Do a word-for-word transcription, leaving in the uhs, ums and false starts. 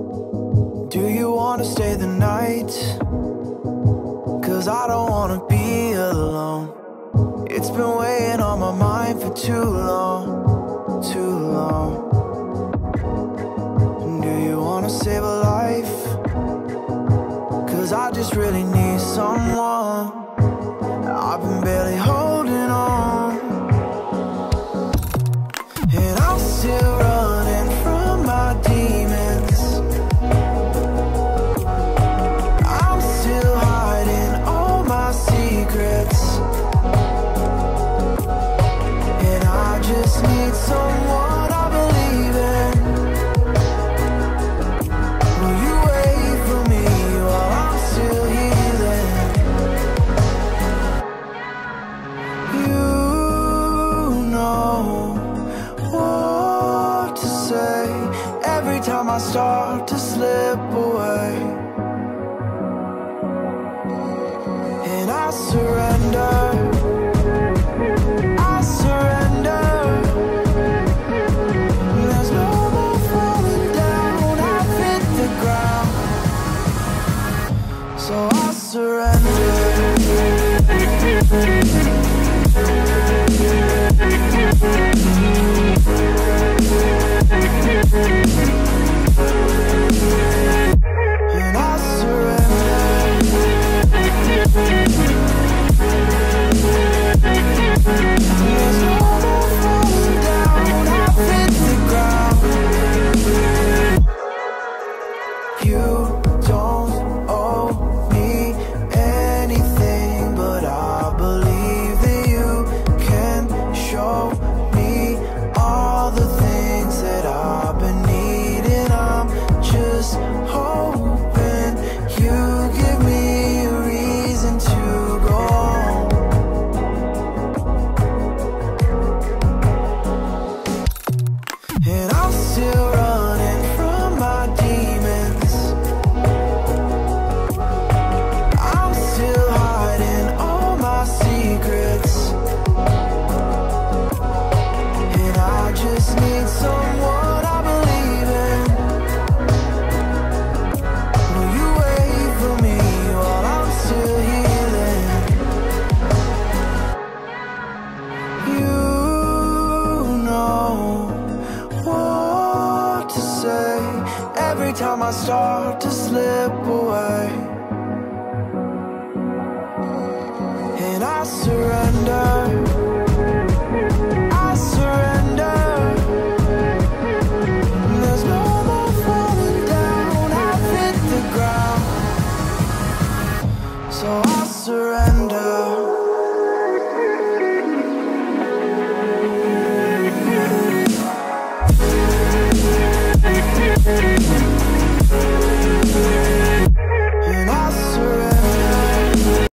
Do you wanna stay the night? Cause I don't wanna be alone. It's been weighing on my mind for too long, too long. Do you wanna save a life? Cause I just really need someone. I've been barely holding on, and I'm still running from my demons. I'm still hiding all my secrets, and I just need someone I believe in. Will you wait for me while I'm still healing? You know what to say every time I start to slip away, and I surrender. I surrender. There's no more falling down. I've hit the ground, so I surrender. And I surrender. There's no more falling down. I've hit the ground. You don't owe me anything, but I believe that you can show me all the things that I've been needing. I'm just hoping you give me a reason to go on. And I'm still running from my demons. I'm still hiding all my secrets, and I just need someone I believe in. Will you wait for me while I'm still healing? You know what to say every time I start to slip away, and I surrender.